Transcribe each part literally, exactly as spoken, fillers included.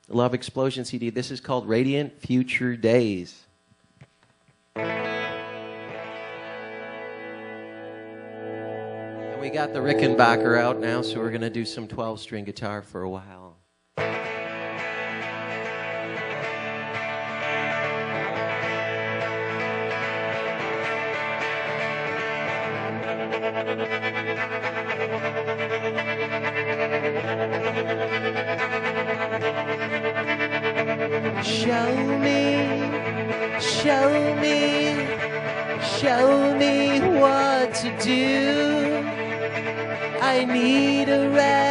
Love Explosion C D. This is called Radiant Future Days. And we got the Rickenbacker out now, so we're going to do some twelve-string guitar for a while. Show me, show me, show me what to do. I need a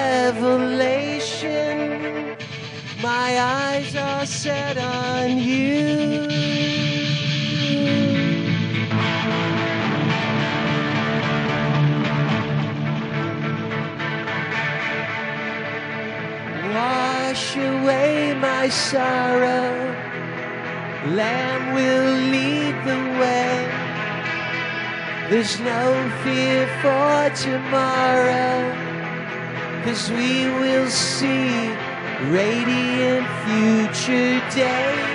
revelation. My eyes are set on you. Wash away my sorrow. Lamb will lead the way. There's no fear for tomorrow, 'cause we will see radiant future days.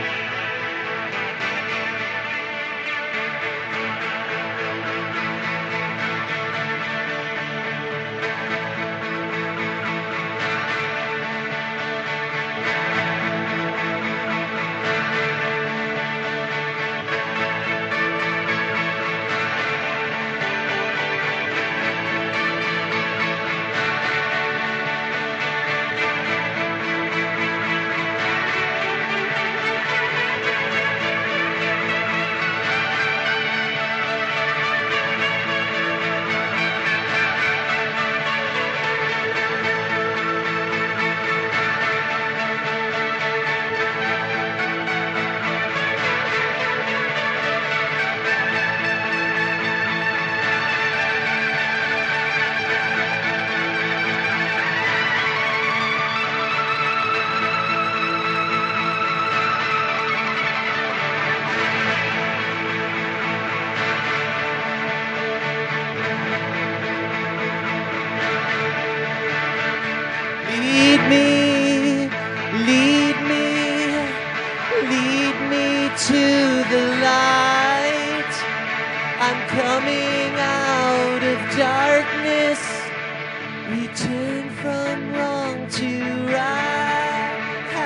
Lead me, lead me, lead me to the light. I'm coming out of darkness. Return from wrong to right.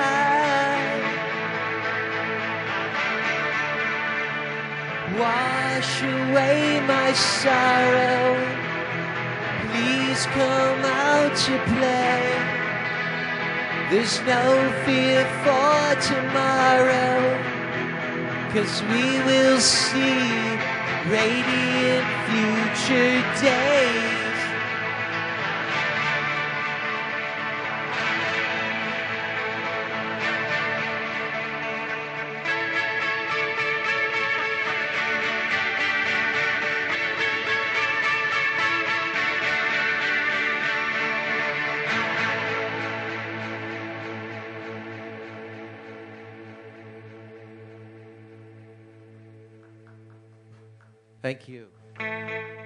Wash away my sorrow. Please come out to play. There's no fear for tomorrow, 'cause we will see radiant future days. Thank you.